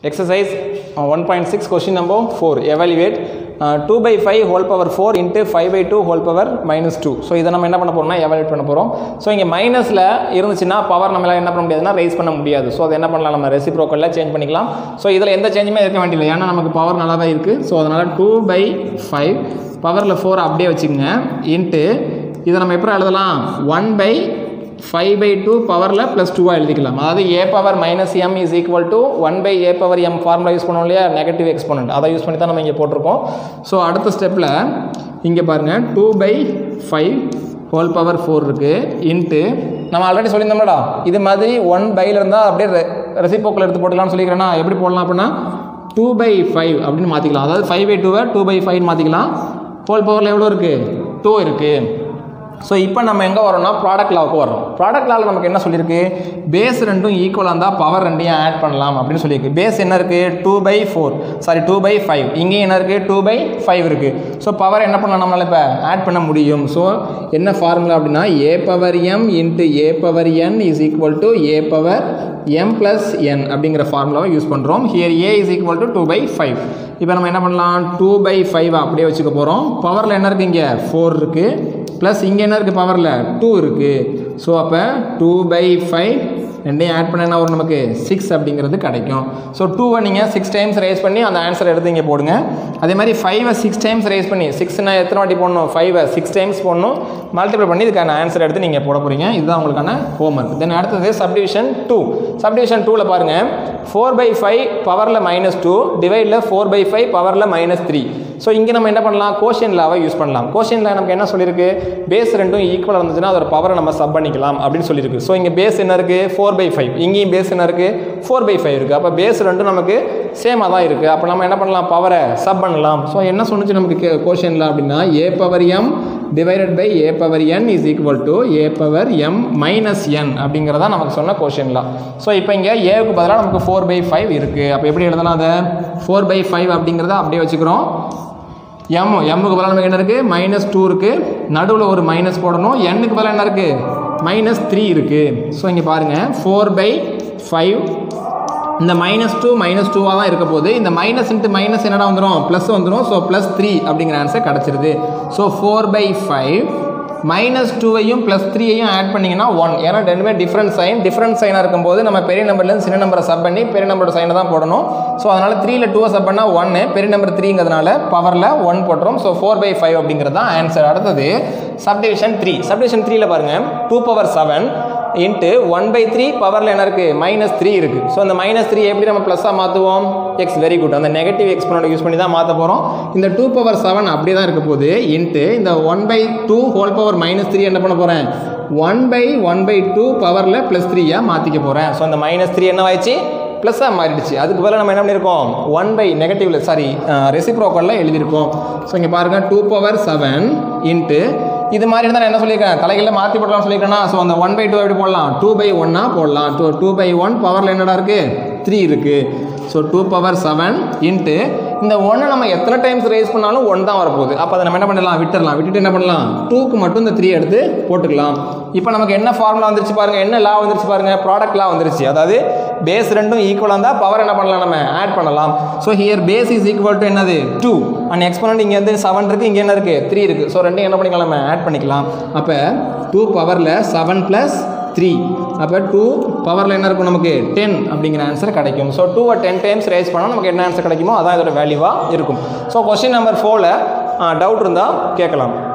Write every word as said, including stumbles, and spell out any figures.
Exercise uh, one point six question number four. Evaluate uh, two by five whole power four into five by two whole power minus two. So இதை நம்ம என்ன பண்ண போறோம்னா evaluate பண்ண போறோம். So இங்க மைனஸ்ல இருந்துச்சுன்னா பவர் நம்மளால என்ன பண்ண முடியாதுன்னா ரைஸ் பண்ண முடியாது. So அதை என்ன பண்ணலாம், நம்ம ரெசிப்ரோக்கல்ல சேஞ்ச் பண்ணிக்கலாம். So இதுல எந்த சேஞ்சுமே இருக்க வேண்டியதில்லை, ஏன்னா நமக்கு பவர் நல்லாவே இருக்கு. So அதனால two by five பவர்ல four அப்படியே வச்சுக்கோங்க இன்ட்டு இதை நம்ம எப்படி எழுதலாம், one by five by two பவரில் ப்ளஸ் டூவாக எழுதிக்கலாம். அதாவது A power minus M is equal to one by A power M formula use பண்ணோம் இல்லையா, நெகட்டிவ் எக்ஸ்போனன்ட், அதை யூஸ் பண்ணி தான் நம்ம இங்கே போட்டிருக்கோம். ஸோ அடுத்த ஸ்டெப்பில் இங்கே பாருங்கள் two by five whole power four இருக்குது இன்ட்டு நம்ம ஆல்ரெடி சொல்லியிருந்தோம்லடா இது மாதிரி ஒன் பையில் இருந்தால் அப்படியே ரெசிப்ரோக்கல் எடுத்து போட்டுக்கலாம்னு சொல்லிக்கிறேன்னா எப்படி போடலாம் அப்படின்னா டூ பை ஃபைவ் அப்படின்னு மாற்றிக்கலாம். அதாவது ஃபைவ் பை டூவை டூ பை ஃபைவ்னு மாற்றிக்கலாம். ஹோல் பவரில் எவ்வளோ இருக்குது, டூ இருக்குது. ஸோ இப்போ நம்ம எங்கே வரோம்னா ப்ராடக்ட் லாவுக்கு வரோம். ப்ராடக்ட் லாவில் நமக்கு என்ன சொல்லியிருக்கு, பேஸ் ரெண்டும் ஈக்குவலாக இருந்தால் பவர் ரெண்டையும் ஆட் பண்ணலாம் அப்படின்னு சொல்லியிருக்கு. பேஸ் என்ன இருக்குது, two by four sorry two by five, இங்கேயும் என்ன இருக்குது, டூ பை ஃபைவ் இருக்குது. ஸோ பவர் என்ன பண்ணலாம் நம்மளால் இப்போ ஆட் பண்ண முடியும். ஸோ என்ன ஃபார்முலா அப்படின்னா A power M into A power N is equal to A power M plus N அப்படிங்கிற ஃபார்முலாவை யூஸ் பண்ணுறோம். Here A is equal to two by five. இப்போ நம்ம என்ன பண்ணலாம், டூ பை ஃபைவ் அப்படியே வச்சுக்க போகிறோம். பவரில் என்ன இருக்குது, இங்கே ஃபோர் இருக்குது ப்ளஸ் இங்கே என்ன இருக்குது, பவரில் டூ இருக்குது. ஸோ அப்போ டூ பை ஃபைவ் ரெண்டையும் ஆட் பண்ணா ஒரு நமக்கு சிக்ஸ் அப்படிங்கிறது கிடைக்கும். ஸோ டூவை நீங்கள் சிக்ஸ் டைம்ஸ் ரேஸ் பண்ணி அந்த ஆன்சர் எடுத்து இங்கே போடுங்க. அதே மாதிரி ஃபைவை சிக்ஸ் டைம்ஸ் ரேஸ் பண்ணி, சிக்ஸ்னா எத்தனை வாட்டி போடணும், ஃபைவை சிக்ஸ் டைம்ஸ் போடணும், மல்டிப்ளை பண்ணி இதுக்கான ஆன்சர் எடுத்து நீங்கள் போட போகிறீங்க. இதுதான் உங்களுக்கான ஹோம்ஒர்க். தென் அடுத்தது சப்டிவிஷன் டூ. சப்டிவிஷன் டூவில் பாருங்கள், ஃபோர் பை ஃபைவ் பவரில் மைனஸ் டூ டிவைடில் ஃபோர் பை ஃபைவ் பவரில் மைனஸ் த்ரீ. ஸோ இங்கே நம்ம என்ன பண்ணலாம், கோஷியன் லாவை யூஸ் பண்ணலாம். கோஷியன் லா நமக்கு என்ன சொல்லியிருக்கு, பேஸ் ரெண்டும் ஈக்குவலாக இருந்துச்சுன்னா அதோட பவரை நம்ம சப் பண்ணிக்கலாம் அப்படின்னு சொல்லியிருக்கு. ஸோ இங்கே பேஸ் என்ன இருக்குது, ஃபோர் பை ஃபைவ், இங்கேயும் பேஸ் என்ன இருக்குது, ஃபோர் பை ஃபைவ் இருக்குது. அப்போ பேஸ் ரெண்டும் நமக்கு சேமாக தான் இருக்குது. அப்போ நம்ம என்ன பண்ணலாம், பவரை சப் பண்ணலாம். ஸோ என்ன சொன்னிச்சு நமக்கு கோஷியன் லா அப்படின்னா A power M divided by A power N is equal to A power M minus N அப்படிங்கிறதா நமக்கு சொன்ன கோஷியன் லா. ஸோ இப்போ இங்கே ஏவுக்கு பதிலாக நமக்கு ஃபோர் பை ஃபைவ் இருக்குது. அப்போ எப்படி எழுதலாம், அதை ஃபோர் பை ஃபைவ் அப்படிங்கிறத அப்படியே வச்சுக்கிறோம். எம் எம்முக்கு பதிலாக நமக்கு என்ன இருக்குது, மைனஸ் டூ இருக்குது, நடுவில் ஒரு மைனஸ் போடணும். எண்ணுக்கு பதிலாக என்ன இருக்குது, மைனஸ் த்ரீ இருக்குது. ஸோ இங்கே பாருங்கள் ஃபோர் பை ஃபைவ், இந்த மைனஸ் டூ மைனஸ் டூவாக தான் இருக்க போது, இந்த மைனஸ் இன்ட்டு மைனஸ் என்னடா வந்துடும், ப்ளஸ் வந்துடும். ஸோ ப்ளஸ் த்ரீ அப்படிங்கிற ஆன்சர் கிடச்சிருது. So four by five minus டூவையும் ப்ளஸ் த்ரீயையும் ஆட் பண்ணிங்கன்னா ஒன். ஏன்னா ரெண்டுமே டிஃப்ரெண்ட் சைன், டிஃப்ரெண்ட் சைனாக இருக்கும்போது நம்ம பெரிய நம்பர்லேருந்து சின்ன நம்பரை சப் பண்ணி பெரிய நம்பரோட சைனை தான் போடணும். ஸோ அதனால் த்ரீயில் டூவை சப் பண்ணால் ஒன்று, பெரிய நம்பர் த்ரீங்கிறதுனால பவரில் ஒன் போட்டுரும். ஸோ ஃபோர் பை ஃபைவ் அப்படிங்கிறது தான் ஆன்சர். அடுத்தது சப்டிவிஷன் த்ரீ. சப்டிவிஷன் த்ரீயில் பாருங்கள், two power seven into one by three பவரில் என்ன இருக்குது, மைனஸ் த்ரீ இருக்குது. ஸோ அந்த மைனஸ் த்ரீ எப்படி நம்ம ப்ளஸ்ஸாக மாற்றுவோம், எக்ஸ் வெரி குட், அந்த நெகட்டிவ் எக்ஸ்போனன்ட் யூஸ் பண்ணி தான் மாற்ற போகிறோம். இந்த டூ பவர் செவன் அப்படியே தான் இருக்க போகுது இன்ட்டு இந்த one by two whole power minus three என்ன பண்ண போகிறேன், one by one by two பவரில் ப்ளஸ் த்ரீயாக மாற்றிக்க போகிறேன். ஸோ அந்த மைனஸ் த்ரீ என்ன ஆயிடுச்சு, ப்ளஸ்ஸாக மாறிடுச்சு. அதுக்கு பதிலாக நம்ம என்ன பண்ணியிருக்கோம், ஒன் பை நெகட்டிவ்ல சாரி ரெசிப்ரோக்கலில் எழுதியிருக்கோம். ஸோ இங்கே பாருங்கள் டூ பவர் செவன் இன்ட்டு இது மாதிரி இருந்தால் நான் என்ன சொல்லியிருக்கேன், தலைகளில் மாற்றி போடலாம்னு சொல்லியிருக்கேன்னா, ஸோ அந்த ஒன் பை டூ எப்படி போடலாம், டூ பை ஒன்னாக போடலாம். டூ டூ பை ஒன் பவரில் என்னடா இருக்குது, த்ரீ இருக்குது. So two power seven into இந்த ஒன்று நம்ம எத்தனை டைம்ஸ் ரேஸ் பண்ணாலும் ஒன் தான் வரப்போகுது. அப்போ அதை நம்ம என்ன பண்ணலாம், விட்டுடலாம். விட்டுட்டு என்ன பண்ணலாம், டூக்கு மட்டும் இந்த த்ரீ எடுத்து போட்டுக்கலாம். இப்போ நமக்கு என்ன ஃபார்முலா வந்துருச்சு பாருங்கள், என்ன லா வந்துருச்சு பாருங்கள், ப்ராடக்ட் லா வந்துருச்சு. அதாவது பேஸ் ரெண்டும் ஈக்குவலாக இருந்தால் பவர் என்ன பண்ணலாம், நம்ம ஆட் பண்ணலாம். So here base is equal to என்னது, டூ, அண்ட் எக்ஸ்போனன்ட் இங்கே வந்து செவன் இருக்குது, இங்கே என்ன இருக்குது, த்ரீ இருக்குது. ஸோ ரெண்டையும் என்ன பண்ணிக்கலாம், நம்ம ஆட் பண்ணிக்கலாம். அப்போ டூ பவரில் செவன் ப்ளஸ் த்ரீ, அப்போ டூ பவரில் என்ன இருக்கும், நமக்கு டென் அப்படிங்கிற ஆன்சர் கிடைக்கும். ஸோ டூவை டென் டைம்ஸ் ரேஸ் பண்ணால் நமக்கு என்ன ஆன்சர் கிடைக்குமோ அதான் இதோட வேல்யூவாக இருக்கும். ஸோ கொஸ்டின் நம்பர் ஃபோரில் டவுட் இருந்தால் கேட்கலாம்.